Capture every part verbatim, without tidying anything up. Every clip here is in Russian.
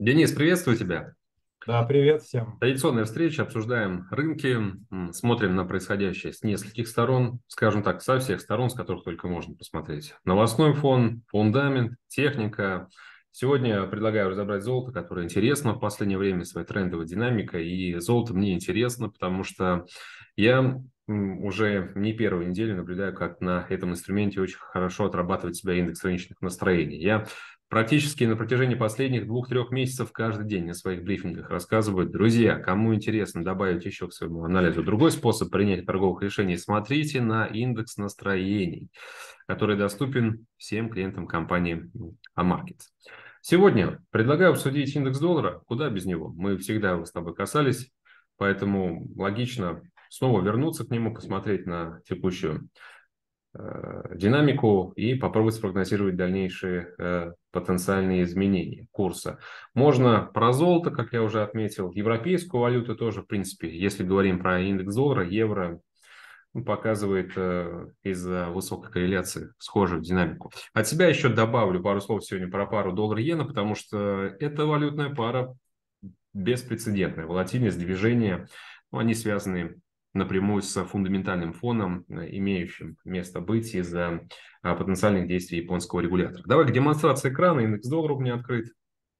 Денис, приветствую тебя. Да, привет всем. Традиционная встреча, обсуждаем рынки, м, смотрим на происходящее с нескольких сторон, скажем так, со всех сторон, с которых только можно посмотреть. Новостной фон, фундамент, техника. Сегодня предлагаю разобрать золото, которое интересно в последнее время своей трендовой динамикой. И золото мне интересно, потому что я м, уже не первую неделю наблюдаю, как на этом инструменте очень хорошо отрабатывает себя индекс рыночных настроений. Я практически на протяжении последних двух-трех месяцев каждый день на своих брифингах рассказывают: друзья, кому интересно добавить еще к своему анализу другой способ принятия торговых решений, смотрите на индекс настроений, который доступен всем клиентам компании Амаркет. Сегодня предлагаю обсудить индекс доллара. Куда без него? Мы всегда его с тобой касались, поэтому логично снова вернуться к нему, посмотреть на текущую э, динамику и попробовать спрогнозировать дальнейшие э, потенциальные изменения курса. Можно про золото, как я уже отметил, европейскую валюту тоже, в принципе, если говорим про индекс доллара, евро ну, показывает э, из-за высокой корреляции схожую динамику. От себя еще добавлю пару слов сегодня про пару доллар-иена, потому что эта валютная пара беспрецедентная. Волатильность, движения, ну, они связаны напрямую с фундаментальным фоном, э, имеющим место быть из-за а, потенциальных действий японского регулятора. Давай к демонстрации экрана. Индекс доллара у меня открыт.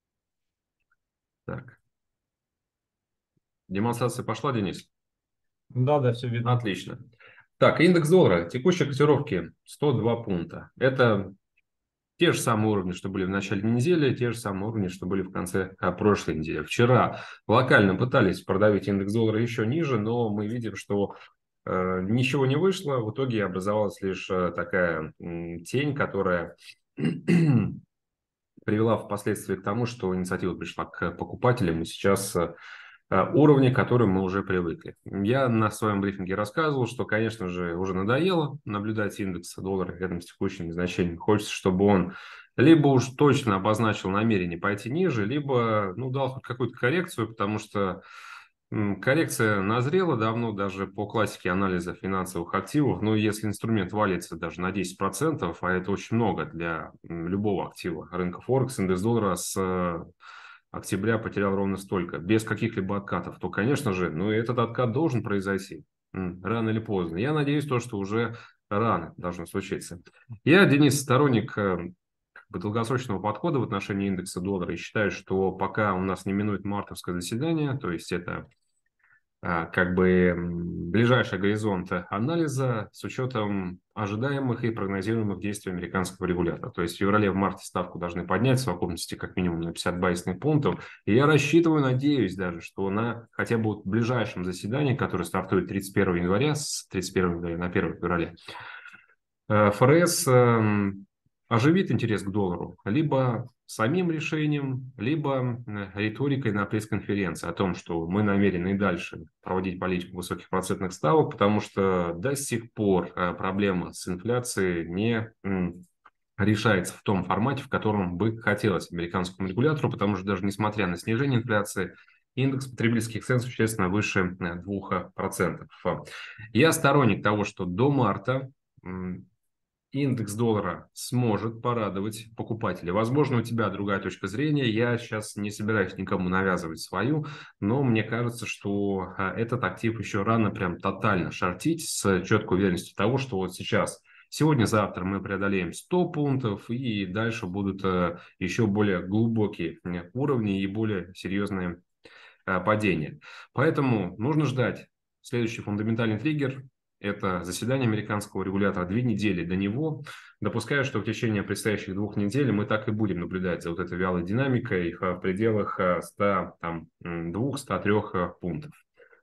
Так, демонстрация пошла, Денис? Да, да, все видно. Отлично. Так, индекс доллара. Текущие котировки сто два пункта. Это те же самые уровни, что были в начале недели, те же самые уровни, что были в конце а, прошлой недели. Вчера локально пытались продавить индекс доллара еще ниже, но мы видим, что э, ничего не вышло. В итоге образовалась лишь э, такая м, тень, которая привела впоследствии к тому, что инициатива пришла к покупателям, и сейчас э, э, уровни, к которым мы уже привыкли. Я на своем брифинге рассказывал, что, конечно же, уже надоело наблюдать индекс доллара рядом с текущими значениями. Хочется, чтобы он либо уж точно обозначил намерение пойти ниже, либо ну, дал хоть какую-то коррекцию, потому что м, коррекция назрела давно даже по классике анализа финансовых активов. Но если инструмент валится даже на десять процентов, а это очень много для м, любого актива рынка Форекс, индекс доллара с э, октября потерял ровно столько, без каких-либо откатов, то, конечно же, ну, этот откат должен произойти м, рано или поздно. Я надеюсь, то, что уже рано должно случиться. Я, Денис, сторонник э, как бы долгосрочного подхода в отношении индекса доллара и считаю, что пока у нас не минует мартовское заседание, то есть это а, как бы м, ближайший горизонт анализа с учетом ожидаемых и прогнозируемых действий американского регулятора. То есть в феврале, в марте ставку должны поднять в совокупности как минимум на пятьдесят базисных пунктов. И я рассчитываю, надеюсь даже, что на хотя бы вот ближайшем заседании, которое стартует тридцать первого января, с тридцать первого января на первое февраля, э, ФРС эм, оживит интерес к доллару либо самим решением, либо э, риторикой на пресс-конференции о том, что мы намерены и дальше проводить политику высоких процентных ставок, потому что до сих пор э, проблема с инфляцией не м, решается в том формате, в котором бы хотелось американскому регулятору, потому что даже несмотря на снижение инфляции, индекс потребительских цен существенно выше э, двух процентов. Я сторонник того, что до марта м, индекс доллара сможет порадовать покупателей. Возможно, у тебя другая точка зрения. Я сейчас не собираюсь никому навязывать свою, но мне кажется, что а, этот актив еще рано прям тотально шортить с четкой уверенностью того, что вот сейчас, сегодня-завтра мы преодолеем сто пунктов, и дальше будут а, еще более глубокие э, уровни и более серьезные а, падения. Поэтому нужно ждать следующий фундаментальный триггер. Это заседание американского регулятора, две недели до него. Допускаю, что в течение предстоящих двух недель мы так и будем наблюдать за вот этой вялой динамикой в пределах ста двух-ста трёх пунктов.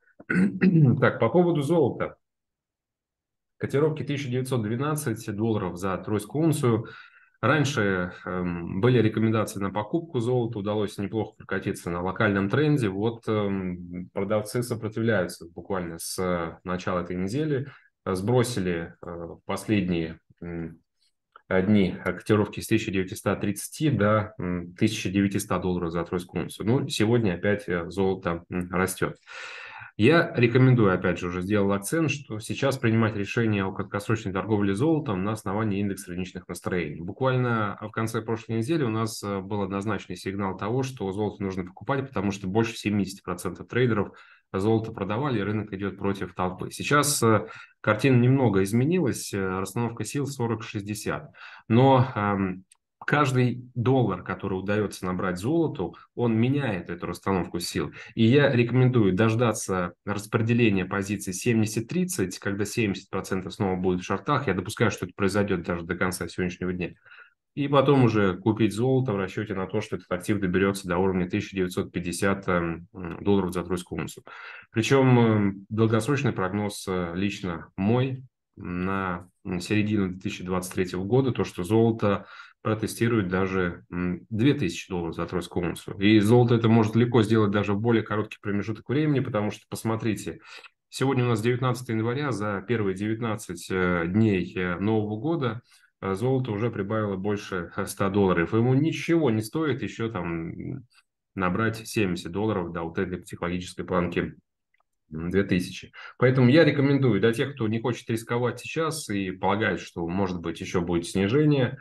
Так, по поводу золота. Котировки тысяча девятьсот двенадцать долларов за тройскую унцию. Раньше эм, были рекомендации на покупку золота, удалось неплохо прокатиться на локальном тренде. Вот эм, продавцы сопротивляются буквально с э, начала этой недели. Э, Сбросили э, в последние м, дни котировки с тысячи девятисот тридцати до м, тысячи девятисот долларов за тройскую унцию. Ну, сегодня опять э, золото м, растет. Я рекомендую, опять же, уже сделал акцент, что сейчас принимать решение о краткосрочной торговле золотом на основании индекса рыночных настроений. Буквально в конце прошлой недели у нас э, был однозначный сигнал того, что золото нужно покупать, потому что больше семьдесят процентов трейдеров золото продавали, и рынок идет против толпы. Сейчас э, картина немного изменилась, э, расстановка сил сорок шестьдесят, но эм, каждый доллар, который удается набрать золоту, он меняет эту расстановку сил. И я рекомендую дождаться распределения позиций семьдесят тридцать, когда семьдесят процентов снова будет в шортах. Я допускаю, что это произойдет даже до конца сегодняшнего дня. И потом уже купить золото в расчете на то, что этот актив доберется до уровня тысяча девятьсот пятьдесят долларов за тройскую унцию. Причем долгосрочный прогноз лично мой на середину две тысячи двадцать третьего года, то, что золото протестирует даже две тысячи долларов за тройскую унцию. И золото это может легко сделать даже в более короткий промежуток времени, потому что, посмотрите, сегодня у нас девятнадцатое января, за первые девятнадцать дней Нового года золото уже прибавило больше ста долларов. Ему ничего не стоит еще там набрать семьдесят долларов до вот этой психологической планки две тысячи. Поэтому я рекомендую для тех, кто не хочет рисковать сейчас и полагает, что может быть еще будет снижение,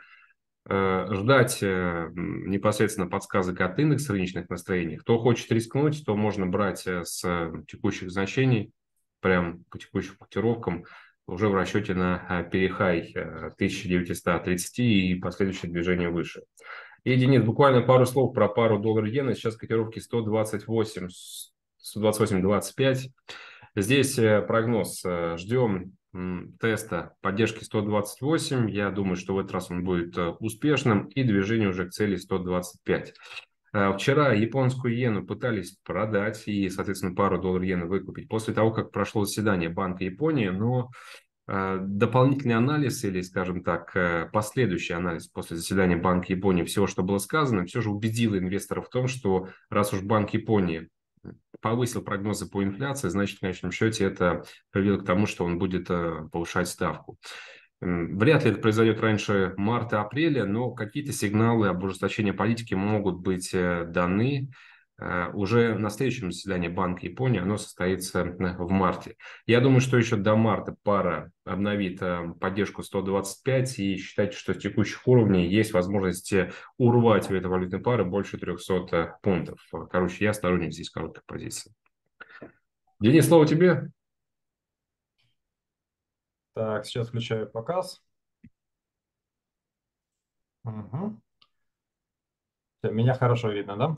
ждать непосредственно подсказок от индекса рыночных настроений. Кто хочет рискнуть, то можно брать с текущих значений, прям по текущим котировкам, уже в расчете на перехай тысяча девятьсот тридцать и последующее движение выше. И, Денис, буквально пару слов про пару доллар-иена. Сейчас котировки сто двадцать восемь, сто двадцать восемь двадцать пять. Здесь прогноз. Ждем теста поддержки сто двадцать восемь. Я думаю, что в этот раз он будет успешным. И движение уже к цели сто двадцать пять. Вчера японскую иену пытались продать и, соответственно, пару доллар иены выкупить после того, как прошло заседание Банка Японии, но дополнительный анализ или, скажем так, последующий анализ после заседания Банка Японии всего, что было сказано, все же убедил инвесторов в том, что раз уж Банк Японии повысил прогнозы по инфляции, значит, в конечном счете это привело к тому, что он будет повышать ставку. Вряд ли это произойдет раньше марта-апреля, но какие-то сигналы об ужесточении политики могут быть даны. Уже на следующем заседании Банка Японии, оно состоится в марте. Я думаю, что еще до марта пара обновит поддержку сто двадцать пять, и считайте, что с текущих уровней есть возможность урвать у этой валютной пары больше трехсот пунктов. Короче, я сторонник здесь короткой позиции. Денис, слово тебе. Так, сейчас включаю показ. Угу. Меня хорошо видно, да?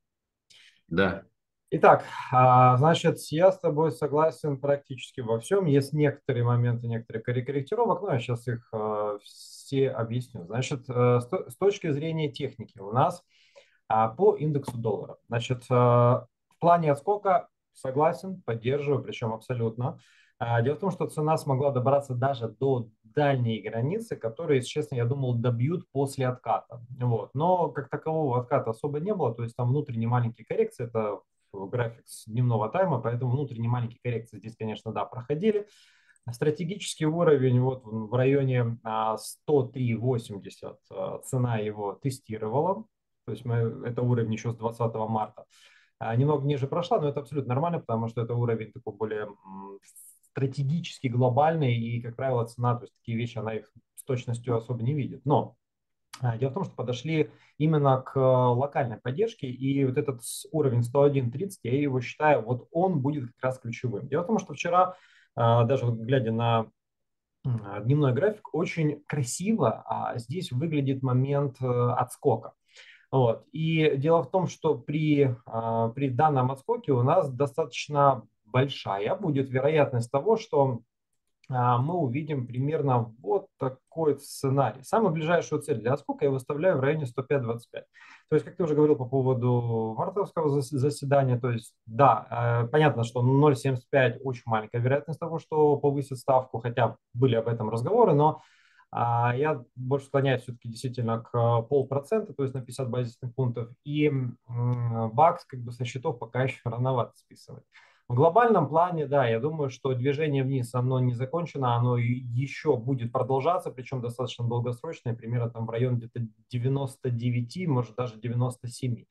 Да. Итак, значит, я с тобой согласен практически во всем. Есть некоторые моменты, некоторые корректировок, но я сейчас их все объясню. Значит, с точки зрения техники у нас по индексу доллара. Значит, в плане отскока согласен, поддерживаю, причем абсолютно. Дело в том, что цена смогла добраться даже до дальней границы, которые, если честно, я думал, добьют после отката. Вот. Но как такового отката особо не было, то есть там внутренние маленькие коррекции, это график с дневного тайма, поэтому внутренние маленькие коррекции здесь, конечно, да, проходили. Стратегический уровень вот в районе сто три восемьдесят цена его тестировала, то есть мы, это уровень еще с двадцатого марта. Немного ниже прошла, но это абсолютно нормально, потому что это уровень такой более стратегически глобальный, и, как правило, цена, то есть такие вещи, она их с точностью особо не видит. Но дело в том, что подошли именно к локальной поддержке, и вот этот уровень сто один тридцать, я его считаю, вот он будет как раз ключевым. Дело в том, что вчера, даже глядя на дневной график, очень красиво а здесь выглядит момент отскока. Вот. И дело в том, что при, при данном отскоке у нас достаточно большая будет вероятность того, что мы увидим примерно вот такой сценарий. Самую ближайшую цель для отскока я выставляю в районе сто пять двадцать пять. То есть, как ты уже говорил по поводу мартовского заседания, то есть, да, понятно, что ноль целых семьдесят пять очень маленькая вероятность того, что повысит ставку, хотя были об этом разговоры, но я больше склоняюсь все-таки действительно к полпроцента, то есть на пятьдесят базисных пунктов, и бакс как бы со счетов пока еще рановато списывать. В глобальном плане, да, я думаю, что движение вниз, оно не закончено, оно еще будет продолжаться, причем достаточно долгосрочное, примерно там в районе где-то девяноста девяти, может даже девяноста семи.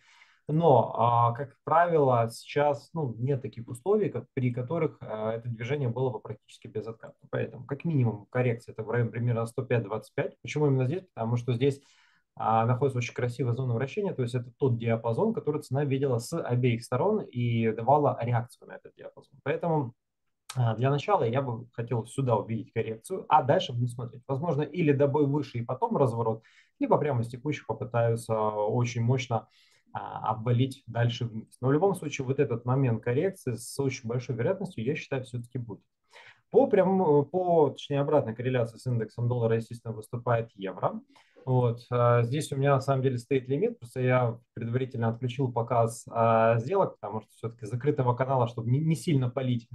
Но, а, как правило, сейчас ну, нет таких условий, как, при которых а, это движение было бы практически безоткатно. Поэтому, как минимум, коррекция это в районе примерно сто пять двадцать пять. Почему именно здесь? Потому что здесь а, находится очень красивая зона вращения, то есть это тот диапазон, который цена видела с обеих сторон и давала реакцию на этот диапазон. Поэтому а, для начала я бы хотел сюда увидеть коррекцию, а дальше будем смотреть. Возможно, или добой выше и потом разворот, либо прямо с текущих попытаются очень мощно а, обвалить дальше вниз. Но в любом случае вот этот момент коррекции с очень большой вероятностью, я считаю, все-таки будет. По, прям, по, точнее, обратной корреляции с индексом доллара, естественно, выступает евро. Вот. а, Здесь у меня на самом деле стоит лимит, просто я предварительно отключил показ а, сделок, потому что все-таки закрытого канала, чтобы не, не сильно палить,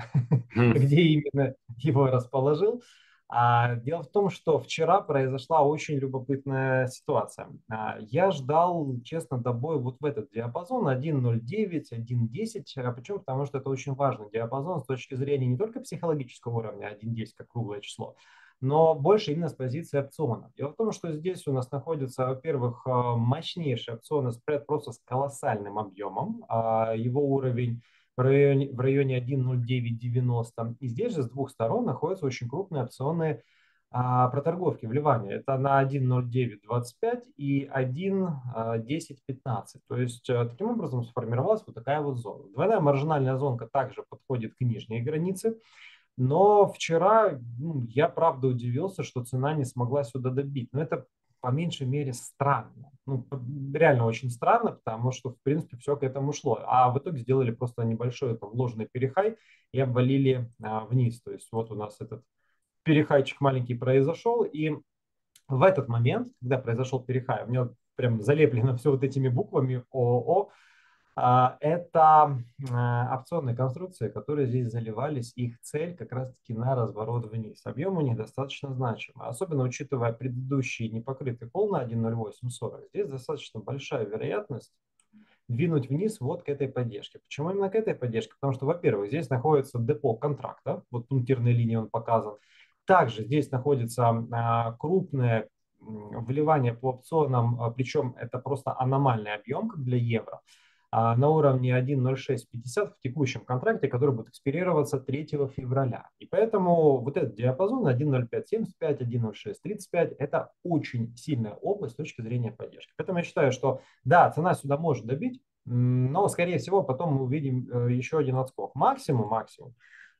где именно его расположил. А, дело в том, что вчера произошла очень любопытная ситуация. А, я ждал, честно, добой вот в этот диапазон один ноль девять, один десять. А почему? Потому что это очень важный диапазон с точки зрения не только психологического уровня один десять как круглое число, но больше именно с позиции опциона. Дело в том, что здесь у нас находится, во-первых, а, мощнейший опционный спред просто с колоссальным объемом. А, Его уровень в районе, в районе один ноль девять девяносто. И здесь же с двух сторон находятся очень крупные опционные а, проторговки, вливания. Это на один ноль девять двадцать пять и один десять пятнадцать. То есть а, таким образом сформировалась вот такая вот зона. Двойная маржинальная зонка также подходит к нижней границе. Но вчера ну, я правда удивился, что цена не смогла сюда добить. Но это по меньшей мере странно. Ну, реально очень странно, потому что, в принципе, все к этому шло. А в итоге сделали просто небольшой это вложенный перехай и обвалили а, вниз. То есть вот у нас этот перехайчик маленький произошел. И в этот момент, когда произошел перехай, у меня прям залеплено все вот этими буквами ООО, а, это а, опционные конструкции, которые здесь заливались. Их цель как раз-таки на разворот вниз. Объем у них достаточно значимый. Особенно учитывая предыдущий непокрытый пол на один ноль восемь сорок. Здесь достаточно большая вероятность двинуть вниз вот к этой поддержке. Почему именно к этой поддержке? Потому что, во-первых, здесь находится депо контракта. Вот пунктирной линии он показан. Также здесь находится а, крупное вливание по опционам, а, причем это просто аномальный объем, как для евро, а, на уровне один ноль шесть пятьдесят в текущем контракте, который будет экспирироваться третьего февраля. И поэтому вот этот диапазон один ноль пять семьдесят пять, один ноль шесть тридцать пять это очень сильная область с точки зрения поддержки. Поэтому я считаю, что да, цена сюда может добить, но, скорее всего, потом мы увидим э, еще один отскок. Максимум, максимум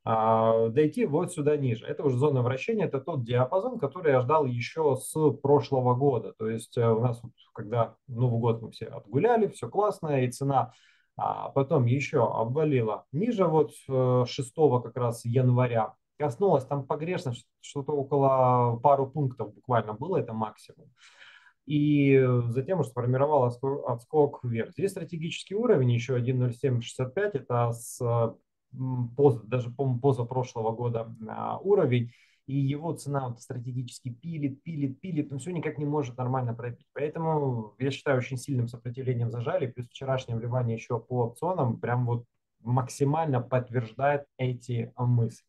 а, дойти вот сюда ниже. Это уже зона вращения, это тот диапазон, который я ждал еще с прошлого года. То есть э, у нас, вот, когда Новый год мы все отгуляли, все классно, и цена а потом еще обвалила ниже вот э, шестого как раз января. Коснулась там погрешность, что-то около пару пунктов буквально было, это максимум. И затем уже сформировал отскок вверх. Здесь стратегический уровень, еще один ноль семь шестьдесят пять, это с поз, даже, по-моему, позапрошлого года а, уровень, и его цена вот стратегически пилит, пилит, пилит, но все никак не может нормально пробить. Поэтому я считаю, очень сильным сопротивлением зажали, плюс вчерашнее вливание еще по опционам прям вот максимально подтверждает эти мысли.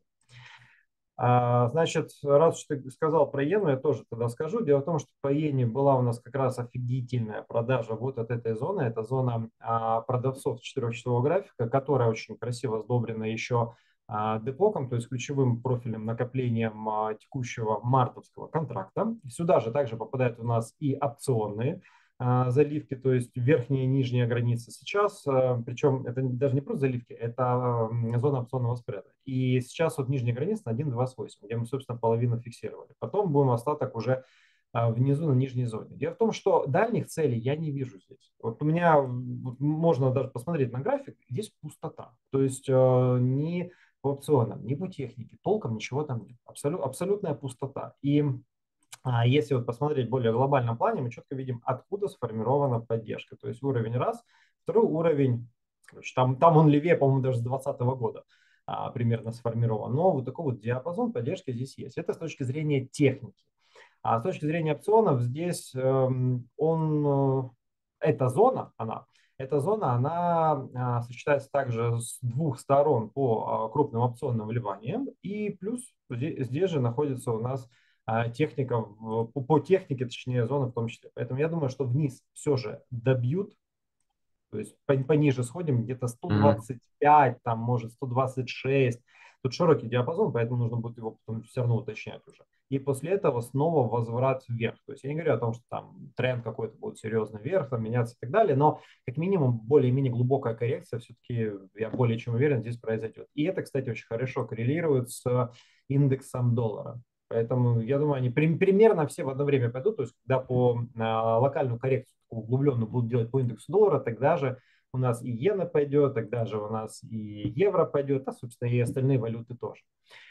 А, значит, раз уж ты сказал про иену, я тоже тогда скажу. Дело в том, что по иене была у нас как раз офигительная продажа вот от этой зоны. Это зона а, продавцов четырехчасового графика, которая очень красиво сдобрена еще а, депоком, то есть ключевым профилем накоплением а, текущего мартовского контракта. Сюда же также попадают у нас и опционные а, заливки, то есть верхняя и нижняя граница сейчас, а, причем это даже не просто заливки, это зона опционного спреда. И сейчас вот нижняя граница на один двадцать восемь, где мы, собственно, половину фиксировали. Потом будем остаток уже а, внизу на нижней зоне. Дело в том, что дальних целей я не вижу здесь. Вот у меня вот можно даже посмотреть на график, здесь пустота. То есть э, ни по опционам, ни по технике, толком ничего там нет. Абсолют, абсолютная пустота. И а если вот посмотреть в более глобальном плане, мы четко видим, откуда сформирована поддержка. То есть уровень раз, второй уровень, короче, там, там он левее, по-моему, даже с двадцатого года а, примерно сформирован. Но вот такой вот диапазон поддержки здесь есть. Это с точки зрения техники. А с точки зрения опционов здесь эм, он, э, эта зона, она, эта зона, она а, сочетается также с двух сторон по а, крупным опционным вливаниям. И плюс здесь, здесь же находится у нас а, техника, в- по, по технике, точнее, зона в том числе. Поэтому я думаю, что вниз все же добьют. То есть пониже сходим, где-то сто Мгм. двадцать пять, там, может, сто двадцать шесть. Тут широкий диапазон, поэтому нужно будет его потом все равно уточнять уже. И после этого снова возврат вверх. То есть я не говорю о том, что там тренд какой-то будет серьезно вверх, там, меняться и так далее, но как минимум более-менее глубокая коррекция все-таки, я более чем уверен, здесь произойдет. И это, кстати, очень хорошо коррелирует с индексом доллара. Поэтому, я думаю, они при, примерно все в одно время пойдут. То есть, когда по а, локальную коррекцию углубленную будут делать по индексу доллара, тогда же у нас и иена пойдет, тогда же у нас и евро пойдет, а, собственно, и остальные валюты тоже.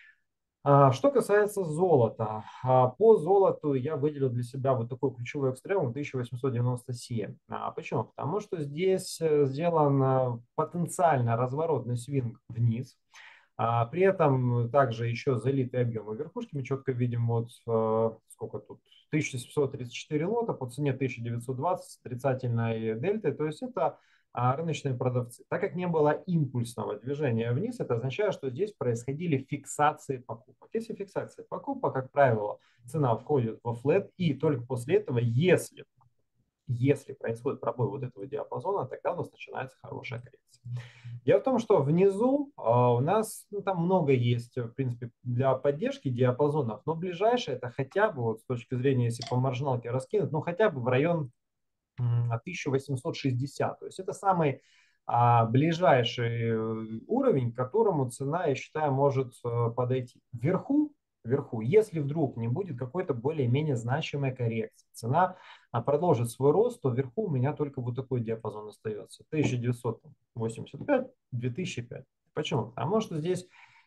А, Что касается золота, а, по золоту я выделил для себя вот такой ключевой экстремум тысяча восемьсот девяносто семь. А, Почему? Потому что здесь э, сделан э, потенциально разворотный свинг вниз. А При этом также еще залитые объемы верхушки. Мы четко видим вот э, сколько тут, тысяча семьсот тридцать четыре лота по цене тысяча девятьсот двадцать с отрицательной дельтой. То есть это а, рыночные продавцы. Так как не было импульсного движения вниз, это означает, что здесь происходили фиксации покупок. Если фиксация покупок, как правило, цена входит во флет, и только после этого, если если происходит пробой вот этого диапазона, тогда у нас начинается хорошая коррекция. Дело в том, что внизу а, у нас ну, там много есть, в принципе, для поддержки диапазонов, но ближайшее это хотя бы вот с точки зрения, если по маржиналке раскинуть, ну хотя бы в район м, тысяча восемьсот шестьдесят. То есть это самый а, ближайший э, уровень, к которому цена, я считаю, может э, подойти. Вверху, вверху, если вдруг не будет какой-то более-менее значимой коррекции, цена а, продолжит свой рост, то вверху у меня только вот такой диапазон остается. тысяча девятьсот восемьдесят пять — две тысячи пять. Почему? Потому что здесь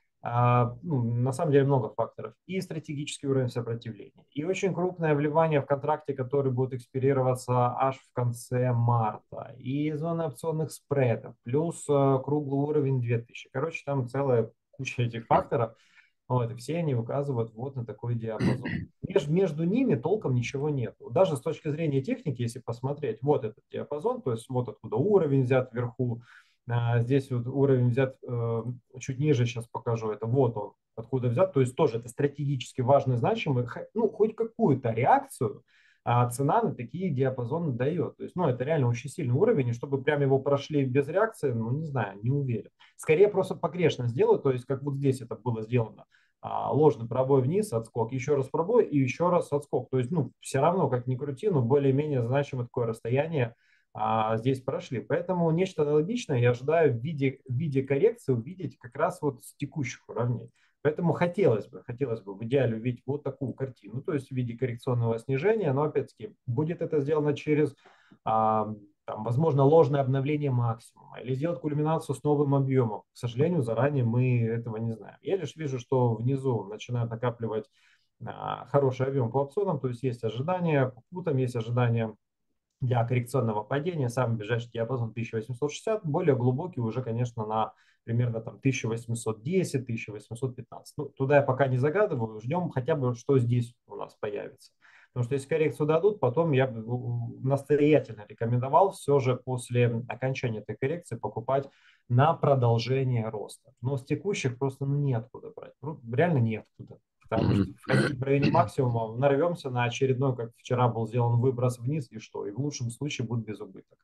а, ну, на самом деле много факторов. И стратегический уровень сопротивления, и очень крупное вливание в контракте, который будет экспирироваться аж в конце марта, и зона опционных спредов, плюс э, круглый уровень две тысячи. Короче, там целая куча этих факторов. Вот, и все они указывают вот на такой диапазон. Меж, между ними толком ничего нет. Даже с точки зрения техники, если посмотреть, вот этот диапазон, то есть вот откуда уровень взят вверху, а, здесь вот уровень взят э, чуть ниже, сейчас покажу, это вот он, откуда взят, то есть тоже это стратегически важно, значимый, ну, хоть какую-то реакцию а цена на такие диапазоны дает. То есть, ну, это реально очень сильный уровень, и чтобы прям его прошли без реакции, ну, не знаю, не уверен. Скорее просто погрешно сделать, то есть, как вот здесь это было сделано. А, ложный пробой вниз, отскок, еще раз пробой и еще раз отскок. То есть, ну, все равно, как ни крути, но более-менее значимое такое расстояние а, здесь прошли. Поэтому нечто аналогичное я ожидаю в виде, в виде коррекции увидеть как раз вот с текущих уровней. Поэтому хотелось бы, хотелось бы в идеале увидеть вот такую картину, то есть в виде коррекционного снижения, но опять-таки будет это сделано через, а, там, возможно, ложное обновление максимума или сделать кульминацию с новым объемом. К сожалению, заранее мы этого не знаем. Я лишь вижу, что внизу начинают накапливать а, хороший объем по опционам, то есть есть ожидания, по путам есть ожидания для коррекционного падения. Самый ближайший диапазон тысяча восемьсот шестьдесят, более глубокий уже, конечно, на примерно там тысяча восемьсот десять — тысяча восемьсот пятнадцать. Ну, туда я пока не загадываю, ждем хотя бы, что здесь у нас появится. Потому что если коррекцию дадут, потом я бы настоятельно рекомендовал все же после окончания этой коррекции покупать на продолжение роста. Но с текущих просто ну, неоткуда брать. Ну, реально неоткуда. Потому что Мгм. входить в районе максимума, нарвемся на очередной, как вчера был сделан выброс вниз, и что? И в лучшем случае будет без убыток.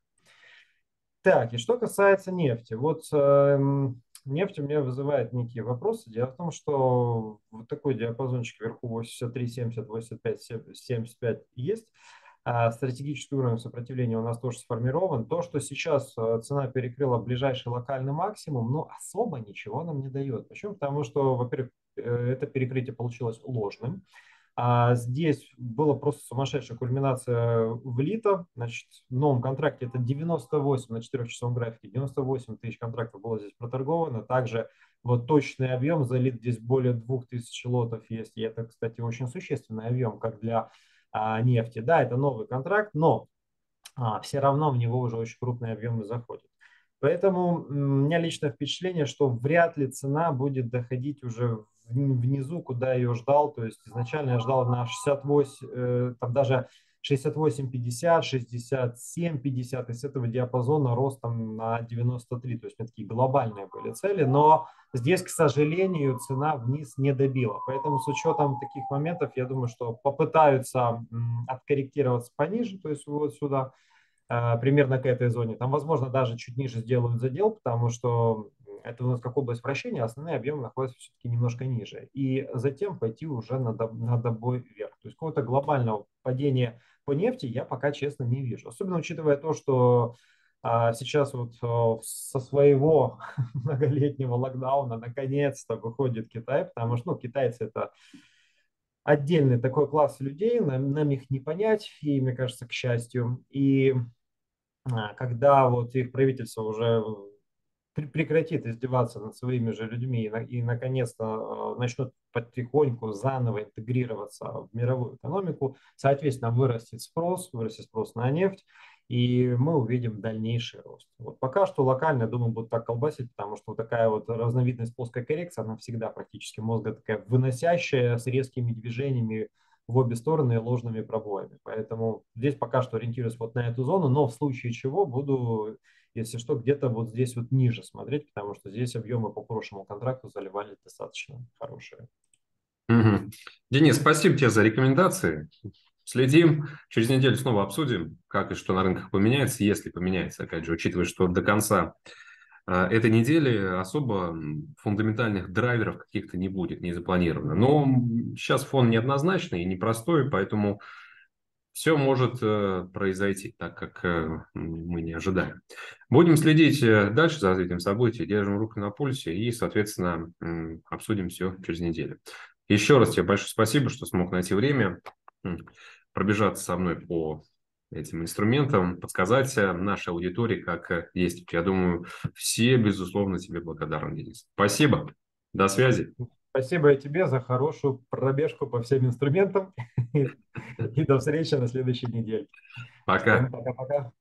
Так, и что касается нефти. Вот э, нефть у меня вызывает некие вопросы. Дело в том, что вот такой диапазончик вверху восемьдесят три семьдесят, восемьдесят пять семьдесят пять есть. А стратегический уровень сопротивления у нас тоже сформирован. То, что сейчас э, цена перекрыла ближайший локальный максимум, ну, особо ничего нам не дает. Почему? Потому что, во-первых, э, это перекрытие получилось ложным. А здесь была просто сумасшедшая кульминация влита. Значит, в новом контракте это девяносто восемь на четырехчасовом графике, девяносто восемь тысяч контрактов было здесь проторговано. Также вот точный объем залит здесь более двух тысяч лотов есть. И это, кстати, очень существенный объем, как для а, нефти. Да, это новый контракт, но а, все равно в него уже очень крупные объемы заходят. Поэтому у меня личное впечатление, что вряд ли цена будет доходить уже внизу, куда я ее ждал. То есть изначально я ждал на шестьдесят восемь, э, там даже шестьдесят восемь пятьдесят, шестьдесят семь пятьдесят, и с этого диапазона рост там на девяносто три. То есть такие глобальные были цели, но здесь, к сожалению, цена вниз не добила. Поэтому с учетом таких моментов, я думаю, что попытаются м, откорректироваться пониже, то есть вот сюда, а, примерно к этой зоне. Там, возможно, даже чуть ниже сделают задел, потому что это у нас как область вращения, а основные объемы находятся все-таки немножко ниже. И затем пойти уже на, доб- на добой вверх. То есть какого-то глобального падения по нефти я пока, честно, не вижу. Особенно учитывая то, что а, сейчас вот а, со своего многолетнего локдауна наконец-то выходит Китай, потому что ну, китайцы это отдельный такой класс людей, нам, нам их не понять, и, мне кажется, к счастью. И а, когда вот их правительство уже пр- прекратит издеваться над своими же людьми и, на- и наконец-то э, начнут потихоньку заново интегрироваться в мировую экономику, соответственно, вырастет спрос, вырастет спрос на нефть, и мы увидим дальнейший рост. Вот пока что локально, я думаю, будут так колбасить, потому что вот такая вот разновидность плоской коррекции, она всегда практически мозга такая выносящая с резкими движениями в обе стороны и ложными пробоями. Поэтому здесь пока что ориентируюсь вот на эту зону, но в случае чего буду, если что, где-то вот здесь вот ниже смотреть, потому что здесь объемы по прошлому контракту заливали достаточно хорошие. Мгм. Денис, спасибо тебе за рекомендации. Следим. Через неделю снова обсудим, как и что на рынках поменяется, если поменяется. Опять же, учитывая, что до конца а, этой недели особо м, фундаментальных драйверов каких-то не будет, не запланировано. Но м, сейчас фон неоднозначный и непростой, поэтому все может э, произойти так, как э, мы не ожидаем. Будем следить э, дальше за развитием событий, держим руку на пульсе и, соответственно, м, обсудим все через неделю. Еще раз тебе большое спасибо, что смог найти время м, пробежаться со мной по этим инструментам, подсказать э, нашей аудитории, как э, есть. Я думаю, все, безусловно, тебе благодарны, Денис. Спасибо. До связи. Спасибо и тебе за хорошую пробежку по всем инструментам и до встречи на следующей неделе. Всем Пока. пока-пока.